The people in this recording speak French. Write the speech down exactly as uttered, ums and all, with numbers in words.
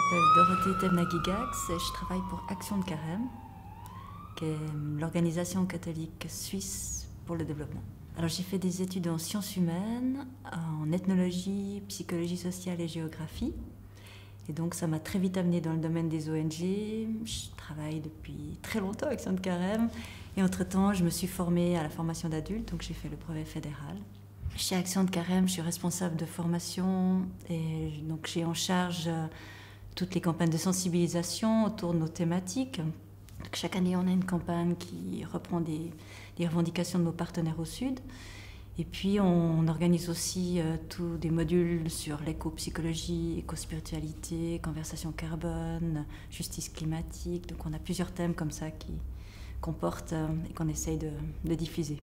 m'appelle Dorothée Temna-Gigax et je travaille pour Action de Carême, qui est l'organisation catholique suisse pour le développement. Alors j'ai fait des études en sciences humaines, en ethnologie, psychologie sociale et géographie. Et donc ça m'a très vite amenée dans le domaine des O N G. Je travaille depuis très longtemps avec Action de Carême. Et entre-temps, je me suis formée à la formation d'adultes, donc j'ai fait le brevet fédéral. Chez Action de Carême, je suis responsable de formation et donc j'ai en charge toutes les campagnes de sensibilisation autour de nos thématiques. Donc chaque année, on a une campagne qui reprend des, des revendications de nos partenaires au Sud. Et puis, on organise aussi euh, tous des modules sur l'éco-psychologie, éco-spiritualité, conversation carbone, justice climatique. Donc, on a plusieurs thèmes comme ça qui, qu'on porte euh, et qu'on essaye de, de diffuser.